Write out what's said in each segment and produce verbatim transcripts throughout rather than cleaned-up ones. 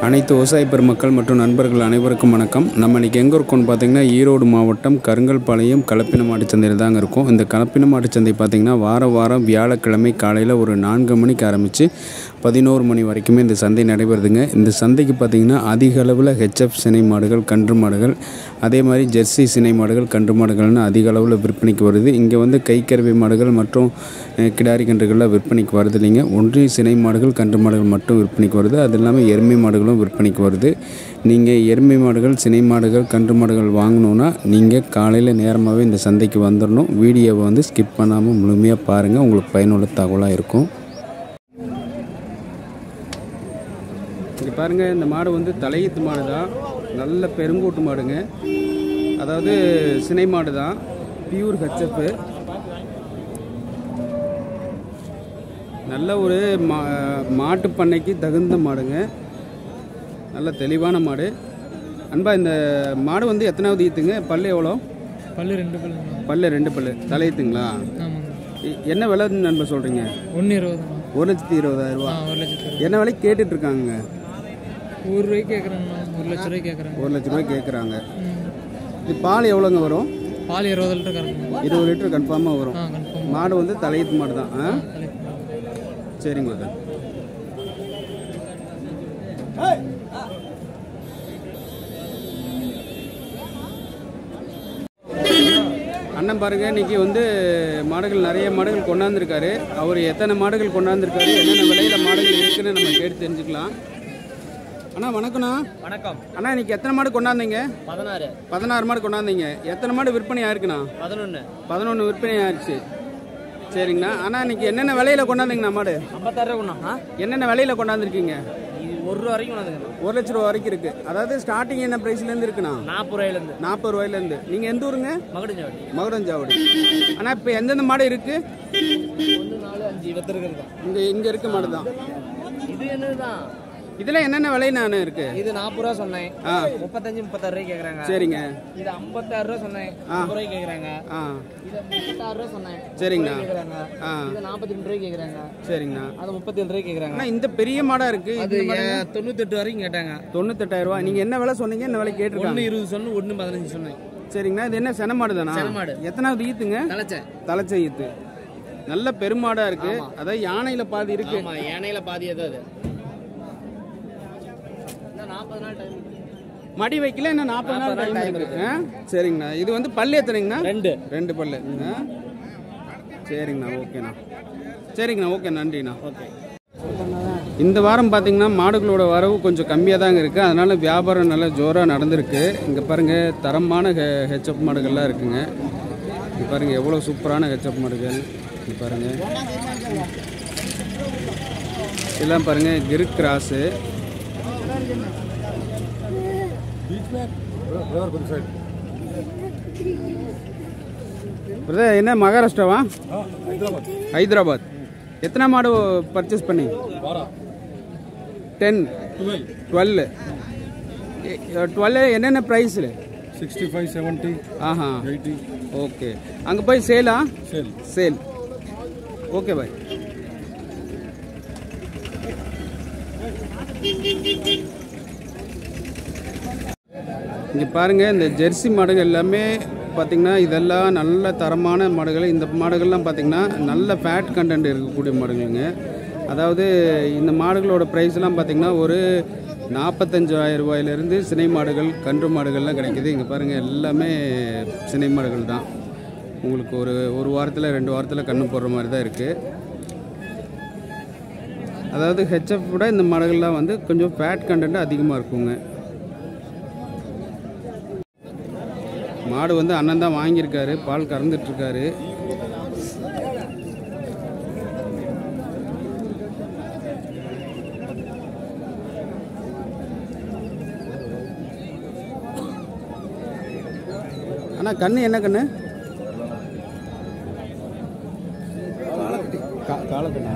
அனைத்து விவசாய பெருமக்கள் மற்றும் நண்பர்கள் அனைவருக்கும் வணக்கம். நம்ம இன்றைக்கி எங்கே இருக்கோம்னு பார்த்திங்கன்னா ஈரோடு மாவட்டம் கருங்கல்பாளையம் கலப்பின மாட்டுச்சந்தையில் தாங்க இருக்கும். இந்த கலப்பின மாட்டுச்சந்தை பார்த்திங்கன்னா வார வாரம் வியாழக்கிழமை காலையில் ஒரு நான்கு மணிக்கு ஆரம்பித்து பதினோரு மணி வரைக்குமே இந்த சந்தை நடைபெறுதுங்க. இந்த சந்தைக்கு பார்த்திங்கன்னா அதிக அளவில் ஹெச்எஃப் சினை மாடுகள், கன்று மாடுகள், அதே மாதிரி ஜெர்சி சினை மாடுகள், கன்று மாடுகள்னு அதிக அளவில் விற்பனைக்கு வருது. இங்கே வந்து கைக்கறவை மாடுகள் மற்றும் கிடாரி கன்றுகள்லாம் விற்பனைக்கு வருது இல்லைங்க. ஒன்றிய சினை மாடுகள், கன்று மாடுகள் மட்டும் விற்பனைக்கு வருது. அது இல்லாமல் எருமை மாடுகளும் விற்பனைக்கு வருது. நீங்கள் எருமை மாடுகள், சினை மாடுகள், கன்று மாடுகள் வாங்கணுன்னா நீங்கள் காலையில் நேரமாகவே இந்த சந்தைக்கு வந்துடணும். வீடியோவை வந்து ஸ்கிப் பண்ணாமல் முழுமையாக பாருங்கள், உங்களுக்கு பயனுள்ள தகவலாக இருக்கும். இங்கே பாருங்கள், இந்த மாடு வந்து தலையீத்து மாடு தான், நல்ல பெருங்கூட்டு மாடுங்க. அதாவது சினை மாடு தான், பியூர் ஹெச்எஃப். நல்ல ஒரு மா மாட்டு பண்ணைக்கு தகுந்த மாடுங்க, நல்ல தெளிவான மாடு. அன்பா, இந்த மாடு வந்து எத்தனாவது ஈத்துங்க? பல்லு எவ்வளோ? பல்லு ரெண்டு பல்லு. பல்லு ரெண்டு பல்லு தலையீத்துங்களா? என்ன விலை நண்பா சொல்கிறீங்க? ஒன்று இருபது. ஒரு லட்சத்தி இருபதாயிரம் ரூபா. ஒரு லட்சத்தி என்ன விலைக்கு கேட்டுட்டு இருக்காங்க? ஒரு ரூபாய்க்கு கேட்குறாங்க. ஒரு லட்ச ரூபாய்க்கு கேட்குறாங்க. ஒரு லட்ச ரூபாய்க்கு கேட்குறாங்க. இது பால் எவ்வளோங்க வரும்? பால் இருபது லிட்டர் கறக்குங்க. இருபது லிட்டர் கன்ஃபார்மாக வரும். கன்ஃபார்ம். மாடு வந்து தலையீத்து மாடு தான். ஆ சரிங்க. அண்ணன் பாருங்க, இன்னைக்கு வந்து மாடுகள் நிறைய மாடுகள் கொண்டாந்துருக்காரு. அவர் எத்தனை மாடுகள் கொண்டாந்துருக்காரு, என்னென்ன விலையில மாடுகள் இருக்குன்னு நம்ம கேட்டு தெரிஞ்சுக்கலாம். அண்ணா வணக்கம்ண்ணா. வணக்கம் அண்ணா, இன்னைக்கு எத்தனை மாடு கொண்டாந்தீங்க? பதினாறு. பதினாறு மாடு கொண்டாந்தீங்க. எத்தனை மாடு விற்பனை ஆயிருக்குண்ணா? பதினொன்று. பதினொன்று விற்பனை ஆயிடுச்சு. சரிங்கண்ணா. அண்ணா, இன்னைக்கு என்னென்ன விலையில கொண்டாந்தீங்கண்ணா மாடு? ஐம்பத்தாறு ரூபா. என்னென்ன விலையில கொண்டாந்துருக்கீங்க? இது ஒரு ரூபா வரைக்கும் கொண்டாந்துங்க. ஒரு லட்ச ரூபா வரைக்கும் இருக்கு. அதாவது ஸ்டார்டிங் என்ன பிரைஸ்ல இருந்து இருக்குண்ணா? நாற்பது ரூபாயிலேருந்து. நாற்பது ரூபாயில இருந்து. நீங்க எந்த ஊருங்க? மகுடஞ்சாவடி. மகுடஞ்சாவடி. ஆனா இப்ப எந்தெந்த மாடு இருக்கு? ஒன்று நாலு அஞ்சு இருபத்தி இருக்கிறது தான். இங்க இங்க இருக்க மாடு தான். இது என்னதுதான்? இதுல என்னென்ன விலை நானு இருக்கு? இது நாற்பது ரூபா சொன்னேன். முப்பத்தஞ்சு முப்பத்தாறு ரூபாய் கேட்குறாங்க. சரிங்க. இது ஐம்பத்தாறு ரூபா சொன்னேன். முப்பது ரூபாய் கேட்குறாங்க. இது முப்பத்தாறு ரூபா சொன்னேன். சரிங்கண்ணா. கேட்குறாங்க. இது நாற்பத்தி ரெண்டு ரூபாய் கேட்குறாங்க. சரிங்கண்ணா. அது முப்பத்தி ஏழு ரூபாய் கேட்குறாங்க. இந்த பெரிய மாடா இருக்கு. அது தொண்ணூத்தெட்டு வரைக்கும் கேட்டாங்க. தொண்ணூத்தெட்டாயிரம் ரூபாய். நீங்க என்ன விலை சொன்னீங்க? என்ன விலை கேட்டிருக்காங்க? ஒன்று இருபது சொன்னு, ஒன்று பதினஞ்சு சொன்னேன். சரிங்கண்ணா. இது என்ன சென மாடு தானா? சென மாடு. எத்தனாவது ஈத்துங்க? தலைச்சை. தலைச்சை ஈத்து. நல்ல பெருமாடா இருக்கு. அதாவது யானையில பாதி இருக்கு. ஆமா, யானையில பாதி ஏதாவது. நாற்பது நாள் டைம். மடி வைக்கல, என்ன நாற்பது நாள் டைம் இருக்கு. சரிங்கண்ணா. இது வந்து பல்லு எத்தனைங்கண்ணா? ரெண்டு. ரெண்டு பல்லு. சரிங்கண்ணா. ஓகேண்ணா. சரிங்கண்ணா. ஓகே, நன்றிண்ணா. ஓகே. இந்த வாரம் பார்த்தீங்கன்னா மாடுகளோட வரவு கொஞ்சம் கம்மியாக தாங்க இருக்குது. அதனால் வியாபாரம் நல்லா ஜோராக நடந்திருக்கு. இங்கே பாருங்கள், தரமான ஹெ ஹெச்எஃப் மாடுகள்லாம் இருக்குங்க. இங்கே பாருங்கள், எவ்வளோ சூப்பரான ஹெச்எஃப் மாடுகள். இங்கே பாருங்கள், எல்லாம் பாருங்கள், கிர் கிராஸு. என்ன மகாராஷ்டிராவா? ஹைதராபாத். எத்தனை மாடு பர்ச்சேஸ் பண்ணி? டென் டுவெல் டுவெல் என்னென்ன ப்ரைஸில்? Sixty five seventy. ஆஹா, எயிட்டி. ஓகே. அங்கே போய் சேலா? சேல். சேல். Okay bye. இங்கே பாருங்கள், இந்த ஜெர்சி மாடுகள் எல்லாமே பார்த்திங்கன்னா இதெல்லாம் நல்ல தரமான மாடுகள். இந்த மாடுகள்லாம் பார்த்திங்கன்னா நல்ல ஃபேட் கண்டென்ட் இருக்கக்கூடிய மாடுகளுங்க. அதாவது இந்த மாடுகளோட ப்ரைஸ்லாம் பார்த்திங்கன்னா ஒரு நாற்பத்தஞ்சாயிரம் ரூபாயிலேருந்து சினை மாடுகள், கன்று மாடுகள்லாம் கிடைக்கிது. இங்கே பாருங்கள், எல்லாமே சினை மாடுகள் தான். உங்களுக்கு ஒரு ஒரு வாரத்தில் ரெண்டு வாரத்தில் கன்று போடுற மாதிரி தான் இருக்குது. அதாவது ஹெச்எஃப் விட இந்த மாடுகள்லாம் வந்து கொஞ்சம் ஃபேட் கண்டென்ட் அதிகமாக இருக்குங்க. மாடு வந்து அண்ணன் தான் வாங்கியிருக்காரு, பால் கறந்துட்டுருக்காரு. அண்ணா, கண்ணு என்ன கண்ணு? காலக்கண்ணா.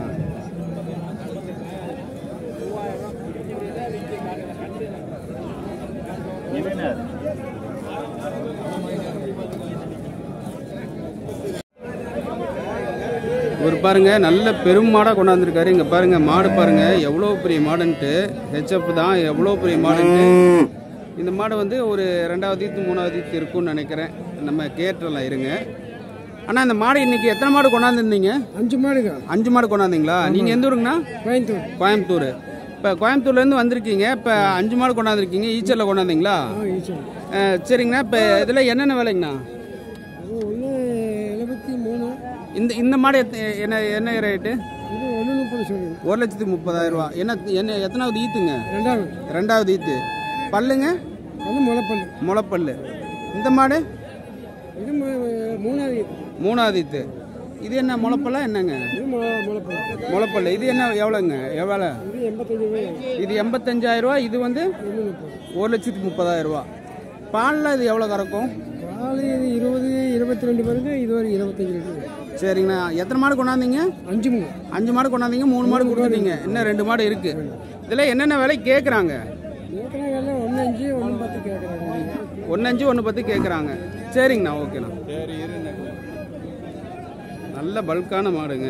ஒரு பாருங்கள் நல்ல பெரும் மாடாக கொண்டாந்துருக்காரு. இங்கே பாருங்கள் மாடு பாருங்கள் எவ்வளோ பெரிய மாடுன்ட்டு. ஹெச்எஃப் தான் எவ்வளோ பெரிய மாடுன்ட்டு. இந்த மாடு வந்து ஒரு ரெண்டாவது ஈத்து மூணாவது ஈத்து இருக்கும்னு நினைக்கிறேன். நம்ம கேட்டுலாம் இருங்க. ஆனால் இந்த மாடு இன்னைக்கு எத்தனை மாடு கொண்டாந்துருந்தீங்க? அஞ்சு மாடுங்க. அஞ்சு மாடு கொண்டாந்தீங்களா? நீங்கள் எந்த ஊருங்கண்ணா? கோயம்புத்தூர். கோயம்புத்தூர். இப்போ கோயம்புத்தூர்லேருந்து வந்திருக்கீங்க. இப்போ அஞ்சு மாடு கொண்டாந்துருக்கீங்க. ஈச்சரில் கொண்டாந்தீங்களா? சரிங்கண்ணா. இப்போ இதில் என்னென்ன விலைங்கண்ணா? ஒன்று எழுபத்தி மூணு. இந்த இந்த மாடு என்ன என்ன ரேட்டு? இது ஒன்று முப்பது சொல்லி ஒரு லட்சத்தி முப்பதாயிரம் ரூபா. என்ன என்ன எத்தனாவது ஈத்துங்க? ரெண்டாவது. ரெண்டாவது ஈத்து. பல்லுங்க? அது முளைப்பல். முளைப்பல். இந்த மாடு? இது மூணாவது. மூணாவது ஈத்து. இது என்ன முளைப்பல்லா என்னங்க? இது முளைப்பல். முளைப்பல். இது என்ன எவ்வளோங்க? எவ்வளோ? இது எண்பத்தஞ்சு ரூபாய். இது எண்பத்தஞ்சாயிரம் ரூபா. இது வந்து ஒரு லட்சத்தி முப்பதாயிரம் ரூபா. பாலில் இது எவ்வளோ கறக்கும்? பால் இது இருபது இருபத்தி ரெண்டு பேருக்கு இது ஒரு இருபத்தஞ்சு லிட்டர். சரிங்கண்ணா. எத்தனை மாடு கொண்டாந்தீங்க? அஞ்சு மூணு. அஞ்சு மாடு கொண்டாந்தீங்க. மூணு மாடு கொடுத்துட்டீங்க. இன்னும் ரெண்டு மாடு இருக்கு. இதில் என்னென்ன விலை கேட்குறாங்க? ஒன்று அஞ்சு ஒன்று பத்து கேட்குறாங்க. ஒன்று அஞ்சு ஒன்று பத்து கேட்குறாங்க. சரிங்கண்ணா. ஓகேண்ணா. சரி. நல்ல பல்கான மாடுங்க.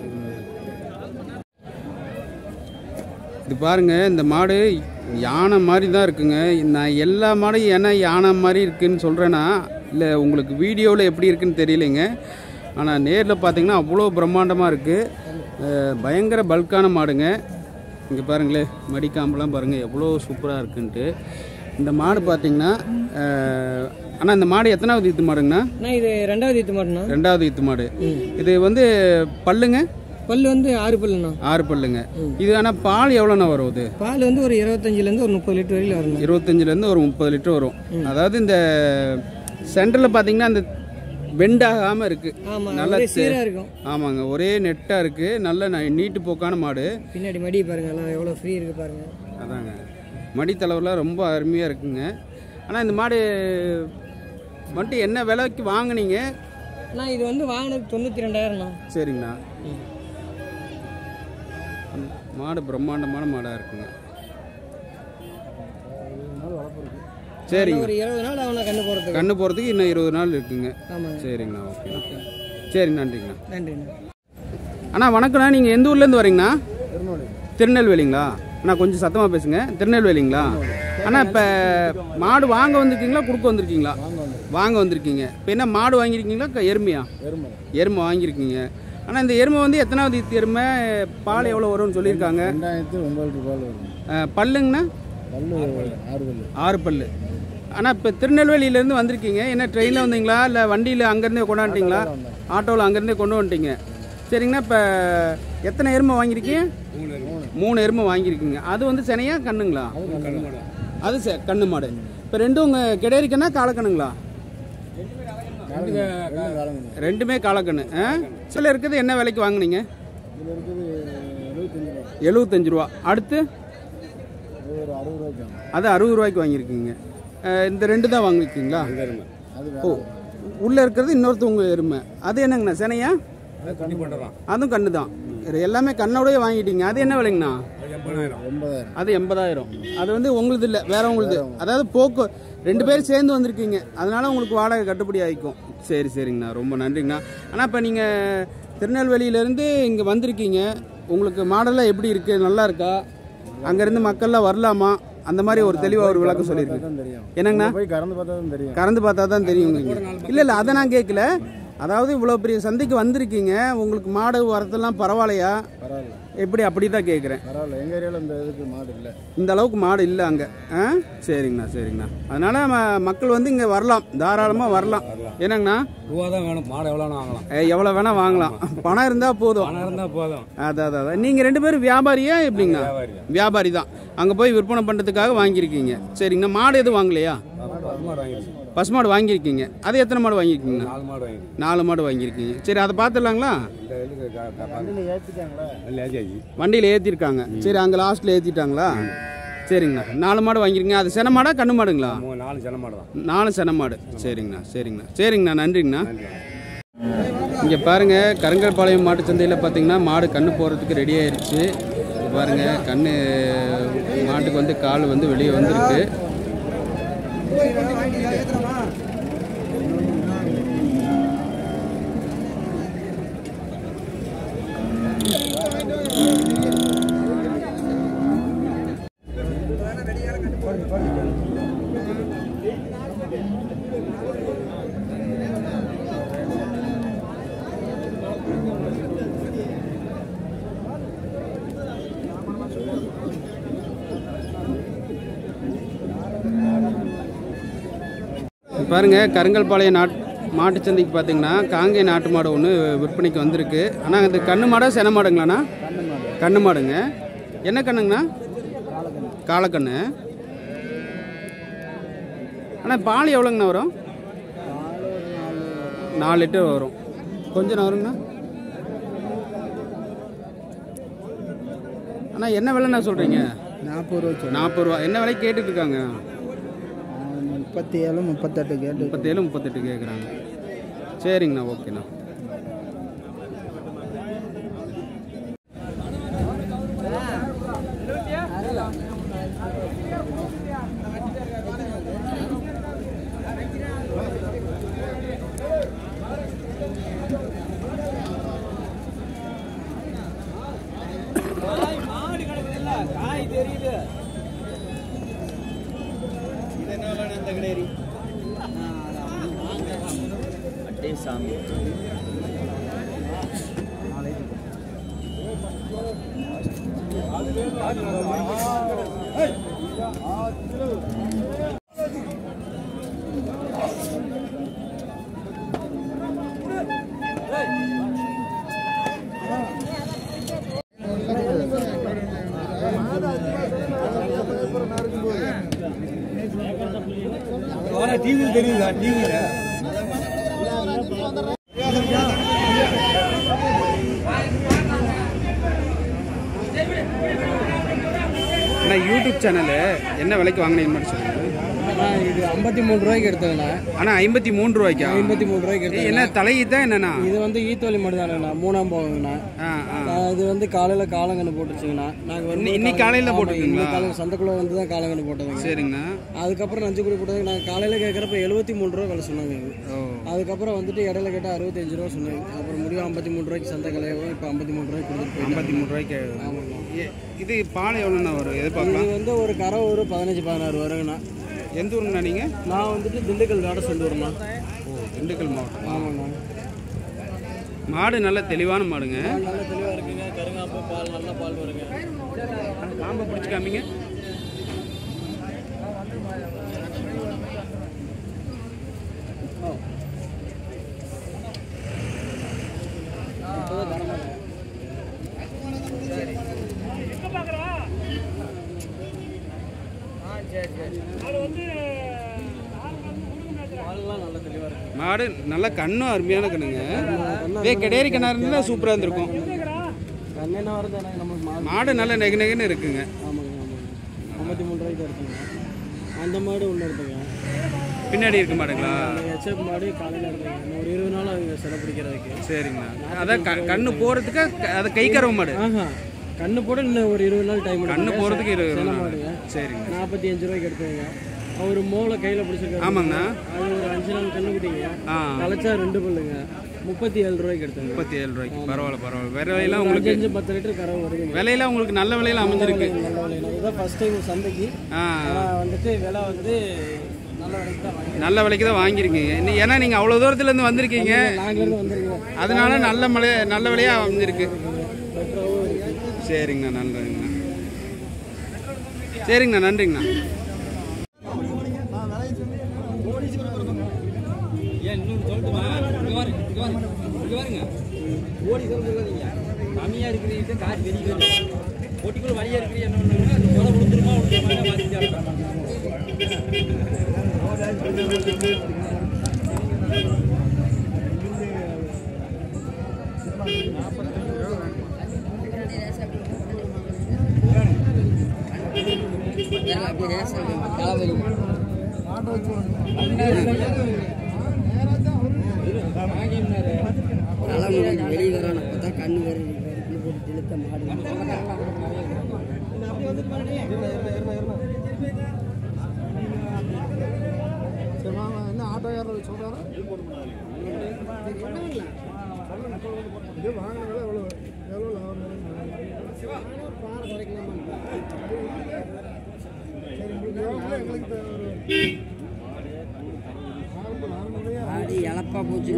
இது பாருங்க. இந்த மாடு யானை மாதிரி தான் இருக்குங்க. நான் எல்லா மாடும் ஏன்னா யானை மாதிரி இருக்குன்னு சொல்கிறேன்னா இல்லை உங்களுக்கு வீடியோவில் எப்படி இருக்குன்னு தெரியலைங்க. ஆனால் நேரில் பார்த்தீங்கன்னா அவ்வளோ பிரம்மாண்டமாக இருக்குது. பயங்கர பல்கான மாடுங்க. இங்கே பாருங்களேன் மடிக்காம்பெலாம் பாருங்கள் எவ்வளோ சூப்பராக இருக்குன்ட்டு. இந்த மாடு பார்த்தீங்கன்னா ஆனால் இந்த மாடு எத்தனாவது ஈத்து மாடுங்கண்ணா? இது ரெண்டாவது ஈத்து மாடுண்ணா. ரெண்டாவது ஈத்து மாடு. இது வந்து பல்லுங்க? பல்லு வந்து ஆறு பல்லுண்ணா. ஆறு பல்லுங்க. இது ஆனால் பால் எவ்வளோண்ணா வரும்? இது பால் வந்து ஒரு இருபத்தஞ்சிலேருந்து ஒரு முப்பது லிட்டர் வரையில் வரும். இருபத்தஞ்சிலேருந்து ஒரு முப்பது லிட்டர் வரும். அதாவது இந்த சென்டரில் பார்த்தீங்கன்னா அந்த வெண்டாகாமல் இருக்குது. நல்லா சீராக இருக்கும். ஆமாங்க. ஒரே நெட்டாக இருக்குது. நல்ல நீட்டு போக்கான மாடு. பின்னாடி மடி பாருங்க எல்லாம் எவ்வளோ ஃப்ரீ இருக்குது பாருங்க. அதாங்க மடி தலைவரெலாம் ரொம்ப அருமையாக இருக்குங்க. ஆனால் இந்த மாடு வந்துட்டு என்ன விலைக்கு வாங்கினீங்க? அண்ணா இது வந்து வாங்கினது தொண்ணூற்றி ரெண்டாயிரம்ண்ணா. சரிங்கண்ணா. மாடு பிரம்மாண்டமான மாடாக இருக்குங்க. சரிங்க. ஒரு இருபது நாள் அவனை கண்ணு போகிறதுக்கு கண்ணு போகிறதுக்கு இன்னும் இருபது நாள் இருக்குங்க. ஆமாம். சரிங்கண்ணா. ஓகே. சரி. நன்றிங்கண்ணா. நன்றிண்ணா. அண்ணா வணக்கண்ணா. நீங்கள் எந்த ஊர்லேருந்து வரீங்கண்ணா? திருநெல்வேலிங்களா? அண்ணா கொஞ்சம் சத்தமாக பேசுங்க. திருநெல்வேலிங்களா? அண்ணா இப்போ மாடு வாங்க வந்திருக்கீங்களா கொடுக்க வந்திருக்கீங்களா? வாங்க வந்திருக்கீங்க. இப்போ என்ன மாடு வாங்கியிருக்கீங்களா எருமையா? எருமை வாங்கியிருக்கீங்க. ஆனால் இந்த எருமை வந்து எத்தனாவது ஈத்து எருமை? பால் எவ்வளோ வரும்னு சொல்லியிருக்காங்க? ரெண்டாயிரத்தி ஒன்பது ரூபாய் வரும். பல்லுங்கண்ணா? பல்லு ஆறு பல்லு. ஆறு பல்லு. ஆனால் இப்போ திருநெல்வேலியிலேருந்து வந்திருக்கீங்க. என்ன ட்ரெயினில் வந்தீங்களா இல்லை வண்டியில் அங்கேருந்தே கொண்டாந்துட்டீங்களா? ஆட்டோவில் அங்கேருந்தே கொண்டு வந்துட்டீங்க. சரிங்கண்ணா. இப்போ எத்தனை எருமை வாங்கியிருக்கீங்க? மூணு எருமை வாங்கியிருக்கீங்க. அது வந்து செனையா கண்ணுங்களா? அது ச கண்ணு மாடு. இப்போ ரெண்டும் உங்கள் கிடையாதுக்கண்ணா காலக்கண்ணுங்களா? ரெண்டுமே காலக்கண்ணு. சில இருக்குது. என்ன விலைக்கு வாங்கினீங்க? எழுபத்தஞ்சு ரூபா. அடுத்து அது அறுபது ரூபாய்க்கு வாங்கியிருக்கீங்க. இந்த ரெண்டு தான் வாங்கியிருக்கீங்களா? ஓ உள்ளே இருக்கிறது இன்னொருத்தவங்க எருமை. அது என்னங்கண்ணா செனையா? அதுவும் கண்ணு தான். எல்லாமே கண்ணோடய வாங்கிட்டீங்க. அது என்ன விலைங்கண்ணா? அது எண்பதாயிரம். அது வந்து உங்களுது இல்லை வேற உங்களுது. அதாவது போக்கு ரெண்டு பேரும் சேர்ந்து வந்திருக்கீங்க. அதனால உங்களுக்கு வாடகை கட்டுப்படி ஆகிக்கும். சரி சரிங்கண்ணா. ரொம்ப நன்றிங்கண்ணா. ஆனால் இப்போ நீங்கள் திருநெல்வேலியிலேருந்து இங்கே வந்திருக்கீங்க. உங்களுக்கு மாடெல்லாம் எப்படி இருக்குது? நல்லா இருக்கா? அங்கேருந்து மக்கள்லாம் வரலாமா? அந்த மாதிரி ஒரு தெளிவாக ஒரு விளக்கம் சொல்லியிருக்கேன். என்னங்கண்ணா? கறந்து பார்த்தா தான் தெரியும். கறந்து பார்த்தா தான் தெரியும். இல்லை இல்லை அதை நான் கேட்கல. அதாவது இவ்வளோ பெரிய சந்தைக்கு வந்திருக்கீங்க. உங்களுக்கு மாடு வரதெல்லாம் பரவாயில்லையா? பரவாயில்ல. எப்படி அப்படி தான் கேட்குறேன். பரவாயில்ல. எங்கள் ஏரியாவில் இந்த இதுக்கு மாடு இல்லை. இந்த அளவுக்கு மாடு இல்லை அங்கே. ஆ சரிங்கண்ணா. சரிங்கண்ணா. அதனால மக்கள் வந்து இங்கே வரலாம். தாராளமாக வரலாம். என்னங்கண்ணா? ரூபா தான் வேணும். மாடு எவ்வளோ வாங்கலாம்? எவ்வளோ வேணால் வாங்கலாம். பணம் இருந்தால் போதும். பணம் இருந்தால் போதும். அதான் அதான். நீங்கள் ரெண்டு பேரும் வியாபாரியா எப்படிங்கண்ணா? வியாபாரி தான். அங்கே போய் விற்பனை பண்ணுறதுக்காக வாங்கியிருக்கீங்க. சரிங்கண்ணா. மாடு எதுவும் வாங்கலையா? பசுமாடு வாங்கியிருக்கீங்க. அது எத்தனை மாடு வாங்கியிருக்கீங்க? நாலு மாடு வாங்கி நாலு மாடு வாங்கியிருக்கீங்க. சரி அதை பார்த்துடலாங்களா? வண்டியில் ஏற்றிருக்காங்க. சரி அங்கே லாஸ்ட்டில் ஏற்றிட்டாங்களா? சரிங்கண்ணா. நாலு மாடு வாங்கியிருக்கீங்க. அது சென மாடா கண்ணு மாடுங்களா? நாலு சென மாடு தான். நாலு சென மாடு. சரிங்கண்ணா. சரிங்கண்ணா. சரிங்கண்ணா. நன்றிங்கண்ணா. இங்கே பாருங்கள் கருங்கல்பாளையம் மாட்டு சந்தையில் பார்த்தீங்கன்னா மாடு கண்ணு போகிறதுக்கு ரெடி ஆயிடுச்சு. பாருங்கள் கண்ணு மாட்டுக்கு வந்து கால் வந்து வெளியே வந்துருக்கு. பாருங்கள் கருங்கல்பாளையம் நாட் மாட்டுச்சந்தைக்கு பார்த்தீங்கன்னா காங்கேய நாட்டு மாடு ஒன்று விற்பனைக்கு வந்திருக்கு. ஆனால் இது கண்ணு மாடா சென மாடுங்களாண்ணா? கண்ணு மாடுங்க. என்ன கண்ணுங்கண்ணா? காலக்கண்ணு. ஆனால் பால் எவ்வளோங்கண்ணா வரும்? நாலு லிட்டர் வரும். கொஞ்சம் வருங்கண்ணா. அண்ணா என்ன விலைண்ணா சொல்கிறீங்க? நாற்பது ரூபா. நாற்பது ரூபா. என்ன விலை கேட்டுட்டு இருக்காங்க? முப்பத்தி ஏழு முப்பத்தெட்டு கேட்டு முப்பத்தேழு முப்பத்தெட்டு கேட்குறாங்க. சரிங்கண்ணா, ஓகேண்ணா. சாமி டிவி தெரியுதா? டிவியில அண்ணா யூடியூப் சேனலு என்ன விலைக்கு வாங்கினீங்கன்னு மட்டும் சொல்லுங்கள். இது ஐம்பத்தி மூணு ரூபாய்க்கு எடுத்ததுண்ணா. ஆனால் ஐம்பத்தி மூணு ரூபாய்க்கா? ஐம்பத்தி மூணு ரூபாய்க்கு எடுத்தது. என்ன தலையீ தான் என்னண்ணா? இது வந்து ஈத்தோலி மாடு தானேண்ணா, மூணாம் போகுங்கண்ணா. இது வந்து காலையில் காலங்கன்று போட்டுருச்சுங்கண்ணா. நாங்கள் வந்து இன்னைக்கு காலையில் போட்டுருக்கீங்களா? காலையில் சந்தைக்குள்ள வந்து தான் காலங்கன்று போட்டதுங்க. சரிங்கண்ணா. அதுக்கப்புறம் நஞ்சு குடி போட்டது நாங்கள் காலையில் கேட்குறப்ப எழுபத்தி மூணு ரூபா விலை சொன்னாங்க. அதுக்கப்புறம் வந்துட்டு இடையில கேட்டால் அறுபத்தஞ்சு ரூபா சொன்னாங்க. அப்புறம் முடியும் ஐம்பத்தி மூணு ரூபாய்க்கு சந்தை கலையாகவும் இப்போ ஐம்பத்தி மூணு ரூபாய்க்கு கொடுத்துட்டு ஐம்பத்தி மூணு ரூபாய்க்கு. ஆமாங்க. இது பால் எவ்வளோண்ணா வரும்? எதிர்பார்க்கலாம். இது வந்து ஒரு கரை ஒரு பதினஞ்சு பதினாறு வருங்கண்ணா. எந்த ஊருங்கண்ணா நீங்கள்? நான் வந்துட்டு திண்டுக்கல் வேட சொல்லுவேண்ணா. ஓ, திண்டுக்கல் மாவட்டம். ஆமாண்ணா. மாடு நல்ல தெளிவான மாடுங்க. நல்ல தெளிவாக இருக்குங்க. கருங்காப்பு பால் நல்ல பால் வருங்க. காம்பை பிடிச்சி காமிங்க. மாடு நல்ல கண்ணும் அருமையான கண்ணுங்க. இதே கெடேரி கண்ணா இருந்தா சூப்பராக இருந்திருக்கும். மாடு நல்ல நெகு நெகுன்னு இருக்குங்க. ஆமாங்க ஆமாங்க. ஐம்பத்தி மூணு ரூபாய்க்கு இருக்குங்க. அந்த மாடு ஒன்று எடுத்துங்க. பின்னாடி இருக்க மாடுங்களா? ஹெச்எப் மாடு காலையில் எடுத்துங்க. ஒரு இருபது நாள் அவங்க சிலை பிடிக்கிறதுக்கு. சரிங்கண்ணா. அதான் க கண்ணு போகிறதுக்கு அதை கை கறவு மாடு. ஆஹா, கண்ணு போட இன்னும் ஒரு இருபது நாள் டைம். கண்ணு போகிறதுக்கு இருபது நாள் மாடுங்க. சரிங்க. நாற்பத்தி அஞ்சு ரூபாய்க்கு எடுத்துங்க. அவர் மோளை கையில் பிடிச்சிருக்காரு. ஆமாங்கண்ணா. அது ஒரு அஞ்சு நாள் கண்ணு குட்டிங்க. ஆ, கலைச்சா ரெண்டு பல்லுங்க. முப்பத்தி ஏழு ரூபாய்க்கு எடுத்துங்க. முப்பத்தி ஏழு ரூபாய்க்கு. பரவாயில்ல பரவாயில்ல. விலையெல்லாம் உங்களுக்கு அஞ்சு பத்து லிட்டர் கறவை வருதுங்க. விலையெல்லாம் உங்களுக்கு நல்ல விலையில அமைஞ்சிருக்கு. நல்ல விலையில. இதுதான் ஃபர்ஸ்ட் டைம் சந்தைக்கு. ஆனால் வந்துட்டு விலை வந்து நல்ல விலைக்கு தான் வாங்கி நல்ல விலைக்கு தான் வாங்கியிருக்கீங்க. ஏன்னா நீங்கள் அவ்வளோ தூரத்துலேருந்து வந்திருக்கீங்க. நாங்கள்லேருந்து வந்துருக்கோம். அதனால நல்ல மலை நல்ல விலையாக அமைஞ்சிருக்கு. பெட்ரோவும் இருக்குது. சரிங்கண்ணா, நன்றிங்கண்ணா. சரிங்கண்ணா, நன்றிங்கண்ணா. ஓடி சொல்லுங்க கம்மியாக இருக்கிறீங்க. காசு வெளியே ஓட்டிக்குள்ள வழியாக இருக்கிறீங்க. என்ன கொலை கொடுத்துருமா வெளியே வரான பார்த்தா கண்ணு வருது போட்டு இழுத்த மாடு. என்ன ஆட்டோக்காரர் சொல்றாரா? ஆடி இழப்பா போச்சு.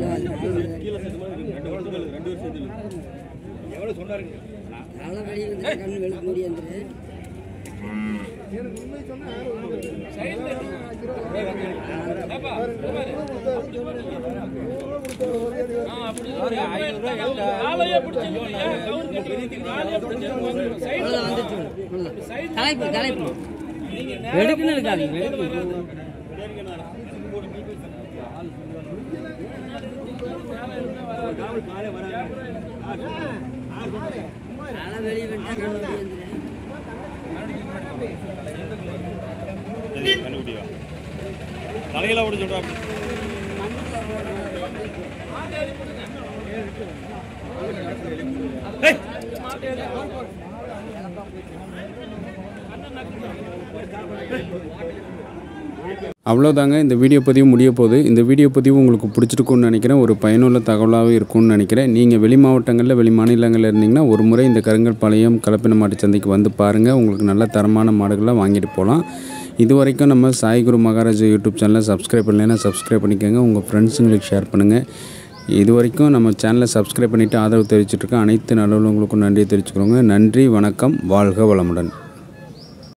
நல்ல வெளியே வந்து கண்ணு வெளுக்க முடியாது. தலைப்பு தலைப்பு எடுக்குன்னு இருக்காதீங்க. தலையில ஓடி சொல்றா. அவ்வளோதாங்க, இந்த வீடியோ பதிவு முடிய போகுது. இந்த வீடியோ பதிவு உங்களுக்கு பிடிச்சிருக்குன்னு நினைக்கிறேன். ஒரு பயனுள்ள தகவலாகவே இருக்கும்னு நினைக்கிறேன். நீங்கள் வெளி மாவட்டங்களில் வெளி மாநிலங்களில் இருந்தீங்கன்னா ஒரு முறை இந்த கருங்கல்பாளையம் கலப்பின மாட்டு சந்தைக்கு வந்து பாருங்கள். உங்களுக்கு நல்ல தரமான மாடுகளாக வாங்கிட்டு போகலாம். இது வரைக்கும் நம்ம சாய்குரு மகாராஜா யூடியூப் சேனலை சப்ஸ்கிரைப் பண்ணலைன்னா சப்ஸ்கிரைப் பண்ணிக்கோங்க. உங்கள் ஃப்ரெண்ட்ஸுங்களுக்கு ஷேர் பண்ணுங்கள். இது வரைக்கும் நம்ம சேனலை சப்ஸ்கிரைப் பண்ணிவிட்டு ஆதரவு தெரிவிச்சிட்ருக்கேன் அனைத்து நல்லவங்களுக்கும் நன்றி தெரிவிச்சுக்கிறோங்க. நன்றி, வணக்கம், வாழ்க வளமுடன்.